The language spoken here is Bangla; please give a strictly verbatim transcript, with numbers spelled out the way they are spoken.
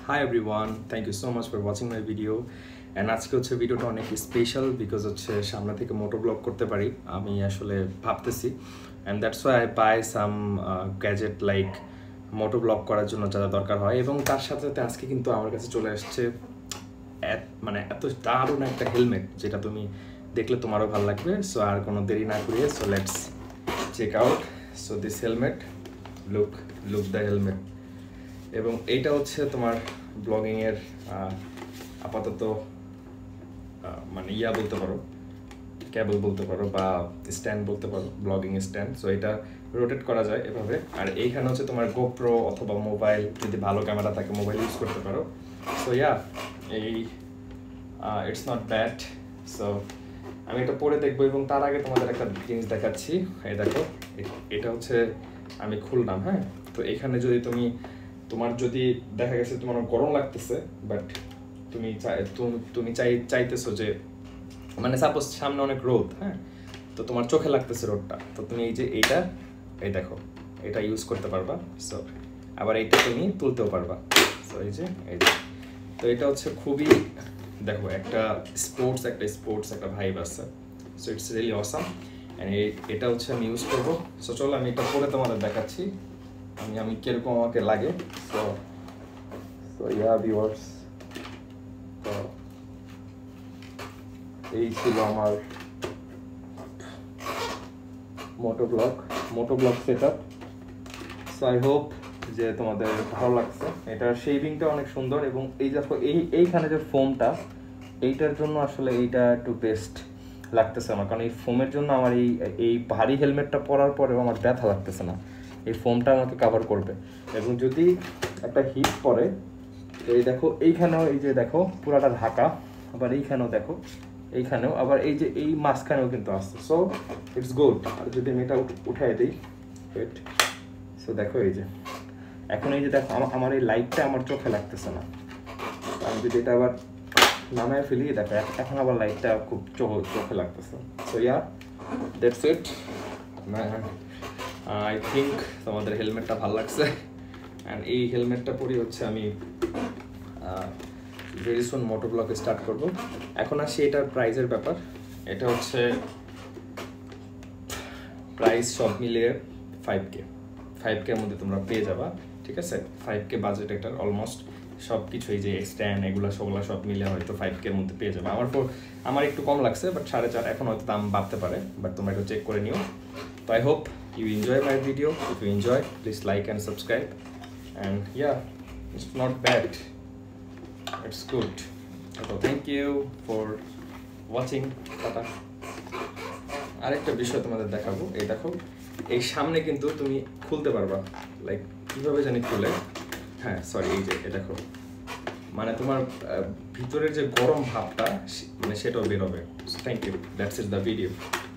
Hi everyone, thank you so much for watching my video. And আজকে হচ্ছে ভিডিওটা অনেক স্পেশাল বিকজ হচ্ছে সামনে থেকে মোটো ব্লগ করতে পারি আমি আসলে ভাবতেছি and that's why I buy some uh, gadget like moto blog করার জন্য যা দরকার হয় এবং তার সাথে সাথে আজকে কিন্তু আমার কাছে চলে আসছে মানে এত দারুণ একটা হেলমেট যেটা তুমি দেখলে তোমারও ভালো লাগবে সো আর কোনো দেরি না করিয়ে so let's check out so this helmet look look the helmet এবং এইটা হচ্ছে তোমার ব্লগিং এর আপাতত মানে ইয়া বলতে পারো কেবল বলতে পারো বা স্ট্যান্ড বলতে পারো ব্লগিং স্ট্যান্ড সো এটা রোটেট করা যায় এভাবে আর এইখানে হচ্ছে তোমার গোপ্রো অথবা মোবাইল যদি ভালো ক্যামেরা থাকে মোবাইল ইউজ করতে পারো সো ইয়া এই ইটস নট ব্যাড সো আমি এটা পরে দেখবো এবং তার আগে তোমাদের একটা জিনিস দেখাচ্ছি এই দেখো এটা হচ্ছে আমি খুললাম হ্যাঁ তো এখানে যদি তুমি তোমার যদি দেখা গেছে তোমার গরম লাগতেছে বাট তুমি তুমি চাই চাইতেছো যে মানে সাপোজ সামনে অনেক রোদ হ্যাঁ তো তোমার চোখে লাগতেছে রোদটা তো তুমি এই যে এইটা এই দেখো এটা ইউজ করতে পারবা সো আবার এইটা তুমি তুলতেও পারবা সো এই যে এই যে তো এটা হচ্ছে খুবই দেখো একটা স্পোর্টস একটা স্পোর্টস একটা ভাইব আছে so it's really awesome and এটা হচ্ছে আমি ইউজ করবো সো চলো আমি এটা পরে তোমাদের দেখাচ্ছি আমি আমি কিরকম আমাকে লাগে সো সো ইয়া ভিউয়ার্স তো এই ছিল আমার moto blog moto blog setup so I hope যে তোমাদের ভালো লাগছে এটার শেভিংটা অনেক সুন্দর এবং এই দেখো এই এইখানে যে ফোমটা এইটার জন্য আসলে এইটা একটু বেস্ট লাগতেছে আমার কারণ এই ফোমের জন্য আমার এই এই ভারী হেলমেটটা পরার পরেও আমার ব্যথা লাগতেছে না এই ফোমটা আমাকে কভার করবে এবং যদি একটা হিট পড়ে তো এই দেখো এইখানেও এই যে দেখো পুরাটা ঢাকা আবার এইখানেও দেখো এইখানেও আবার এই যে এই মাঝখানেও কিন্তু আসছে সো ইটস গুড আর যদি আমি এটা উঠাই দিই ওয়েট সো দেখো এই যে এখন এই যে দেখো আমার এই লাইটটা আমার চোখে লাগতেছে না আমি যদি এটা আবার নামায় ফেলি দেখো এখন আবার লাইটটা খুব চোখে লাগতেছে so yeah that's it I think তোমাদের হেলমেটটা ভালো লাগছে অ্যান্ড এই হেলমেটটা পরে হচ্ছে আমি very soon moto blog start করব এখন আসি এটার প্রাইসের ব্যাপার এটা হচ্ছে প্রাইস সব মিলিয়ে ফাইভ কে ফাইভ কে এর মধ্যে তোমরা পেয়ে যাবা ঠিক আছে ফাইভ কে বাজেট এটার অলমোস্ট সব কিছু এই যে স্ট্যান্ড এগুলো সবগুলো সব মিলে হয়তো ফাইভ কে এর মধ্যে পেয়ে যাবে আমার আমার একটু কম লাগছে বাট সাড়ে চার এখন হয়তো দাম বাড়তে পারে বাট তোমরা একটু চেক করে নিও তো I hope you enjoy my video. If you enjoy, please like and subscribe. And yeah, it's not bad. It's good. So thank you for watching. Tata. আরেকটা বিষয় তোমাদের দেখাবো এই দেখো এই সামনে কিন্তু তুমি খুলতে পারবা লাইক কিভাবে জানি খুলে হ্যাঁ সরি এই যে এটা দেখো মানে তোমার ভিতরের যে গরম ভাবটা মানে সেটাও বের হবে thank you that's it the video